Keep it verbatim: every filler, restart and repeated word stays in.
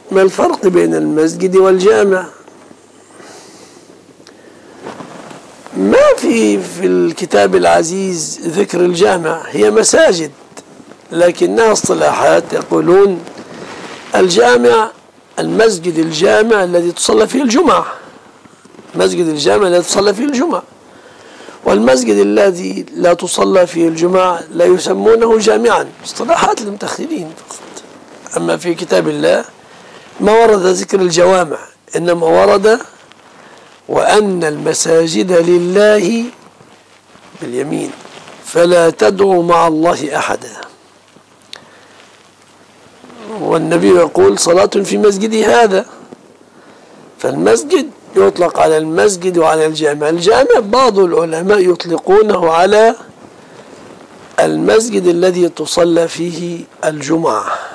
ما الفرق بين المسجد والجامع؟ ما في في الكتاب العزيز ذكر الجامع، هي مساجد لكنها اصطلاحات. يقولون الجامع المسجد الجامع الذي تصلى فيه الجمعة، مسجد الجامع الذي تصلى فيه الجمعة، والمسجد الذي لا تصلى فيه الجمعة لا يسمونه جامعا. اصطلاحات المتأخرين فقط. أما في كتاب الله ما ورد ذكر الجوامع، إنما ورد وأن المساجد لله باليمين فلا تدعوا مع الله أحدا. والنبي يقول صلاة في مسجدي هذا. فالمسجد يطلق على المسجد وعلى الجامع. الجامع بعض العلماء يطلقونه على المسجد الذي تصلى فيه الجمعة.